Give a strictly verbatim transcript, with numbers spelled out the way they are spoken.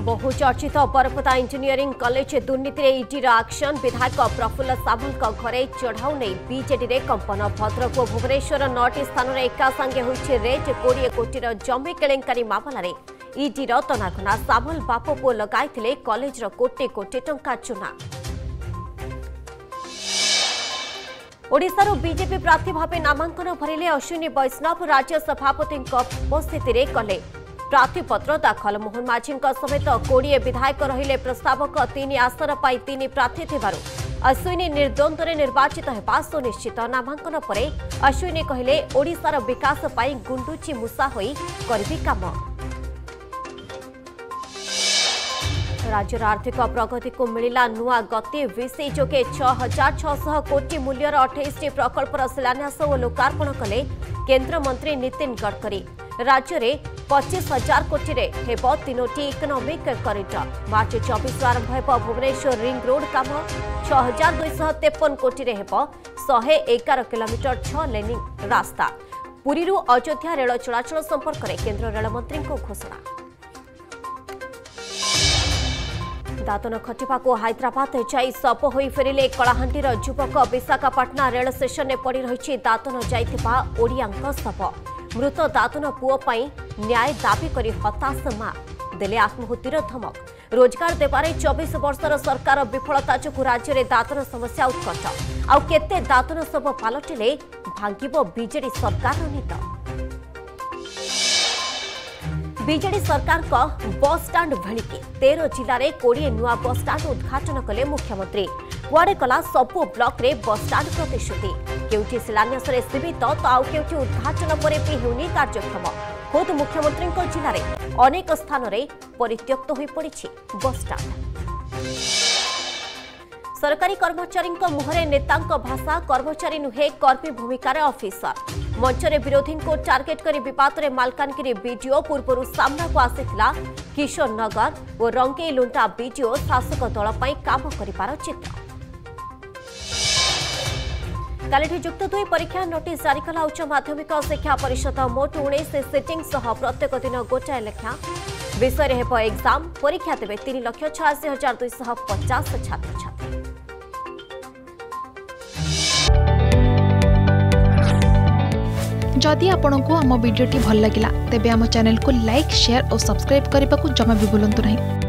बहुचर्चित Baripada engineering college दुर्नीति ईडीर एक्शन विधायक प्रफुल्ल सामल घरे चढ़ाऊ नहीं बीजेडी रे कंपन भद्रक और भुवनेश्वर नौटी स्थान में एका संगे होइछि रेट कोड़े कोटीर जमी केलेंकारी मामलें ईडीर तनाघना सामल बाप पुओ लगाइथिले कॉलेजर कोटी कोटी टंका चुना। ओडिशार बीजेपी प्रार्थी भाव नामांकन भरिले अश्विनी वैष्णव राज्य सभापति उपस्थिति कले प्रार्थीपत्र दाखल। मोहन माझी समेत कोड़े विधायक रहिले प्रस्तावक तीन आसन पर तीन प्रार्थी थिबारु अश्विनी निर्द्वंद्व निर्वाचित होगा सुनिश्चित। नामांकन परे अश्विनी कहले ओडिशार विकास पाई गुंडुची मूसा होई करबी काम। राज्यर आर्थिक प्रगति को मिला नुआ गति विसी जोगे छह हजार छह कोटी मूल्यर अठाईस प्रकल्पर शिलान्यास और लोकार्पण कले केंद्र मंत्री नितिन गडकरी। राज्य में पच्चीस हजार कोटी हेब तीनोटी इकोनॉमिक कॉरिडोर। मार्च चौबीस आरंभ हो भुवनेश्वर रिंग रोड काम छह हजार दुईश तेपन कोटी हेब शहे एगार किलोमीटर छह लेनिंग रास्ता। पुरी अयोध्या रेल चलाचल संपर्क में केंद्र रेलमंत्री घोषणा। दातन खटिपा को हैदराबाद जाई सप होई फेरिले कलाहांडीर युवक। विशाखापाटना रेल स्टेशन में पड़ी रही दातन जाइथिबा ओडियांक शव। मृत दातन पुओ पई न्याय दाबी करी हताश मां देले आत्महत्यार धमक। रोजगार देबारे चौबीस वर्षर सरकार विफलता जोगु राज्य में दातन समस्या उत्कट। आउ केते दातन शव पालटिले भांगिबो बीजेडी सरकार नीत। बीजेडी सरकार का बस स्टाण्ड भेलिकी तेरह जिले में कोड़े नुआ बस स्टाण्ड उद्घाटन कले मुख्यमंत्री। कुआडे कला सबु ब्लॉक रे बस स्टाण्ड प्रतिश्रुति केउटी शिलान्यास सीमित तो आउ केउटी उद्घाटन पर भी हेउनी कार्यक्रम। खुद मुख्यमंत्री जिले में अनेक स्थान में परित्यक्त हो पड़ी बस स्टाण्ड। सरकारी कर्मचारी मुहरे नेता भाषा कर्मचारी नुहे कर्मी भूमिकार अफिसर। मंचरे विरोधी को टार्गेट कर विवाद में मालकानगिरी बीडीओ पूर्व सामना को आसीथिला किशोर नगर और रंगेलुंटा बीडीओ शासक दल पर काम करिबार चित्र। कालिठी युक्त दुई परीक्षा नोटिस जारी कला उच्च माध्यमिक शिक्षा परिषद। मोट उन्नीस सिटिंग सह प्रत्येक दिन गोटाए लेखा विषय हेब एग्जाम। परीक्षा देवे तीन लक्ष छयासी हजार दुईश पचास छात्र छात्री। जदि आपंक आम भिडी भल लगा तेब आम चैनल को लाइक शेयर और सब्सक्राइब करने को जमा भी भूलु नहीं।